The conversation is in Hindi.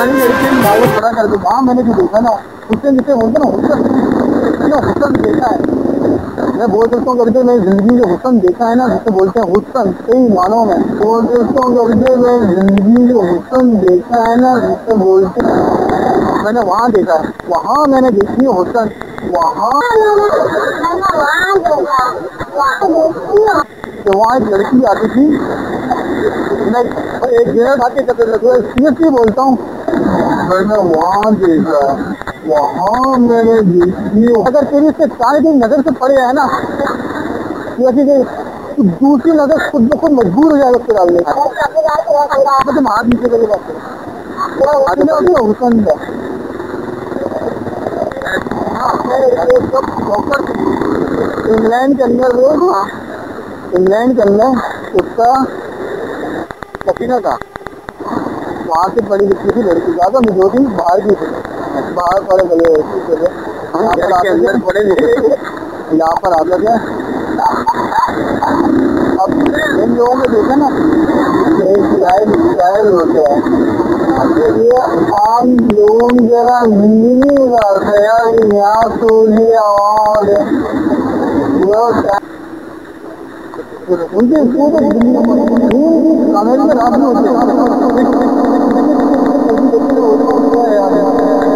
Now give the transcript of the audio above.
पुरानी लड़की मालूम खड़ा कर दो। वहाँ मैंने जो देखा ना उससे जिसे बोलते ना हुस्न देखा है। मैं बोल सकता हूँ कभी मैं जिंदगी में हुस्न देखा है ना, जिसे बोलते हैं हुस्न, सही मानो में बोल सकता हूँ कभी मैं जिंदगी में हुस्न देखा है ना, जिसे बोलते हैं मैंने वहाँ देखा है, वहाँ मैंने देखी है हुस्न। वहाँ वहाँ एक लड़की आती थी, मैं एक डेढ़ आके करते थे, सीरियसली बोलता हूँ मैंने वहाँ देखा, वहाँ मैंने देखी। अगर तेरी इससे सारे दिन नजर से पड़े है ना, जैसे कि दूसरी नजर खुद ब खुद मजबूर हो जाएगा उसको डालने का। तुम हाथ नीचे करके बात करो हुसन इंग्लैंड के अंदर उसका सकीना था, वहाँ से पढ़ी लिखी थी लड़की, ज्यादा मेजोरिटी बाहर की थी, बाहर पढ़े गले अंदर पढ़े लिखे यहाँ पर आकर क्या। अब इन लोगों को देखा ना होते हैं, ये आम लोग जरा हिंदी नहीं करते यार, यहाँ सोली आवाज उनके पूरे में रात में होते हैं।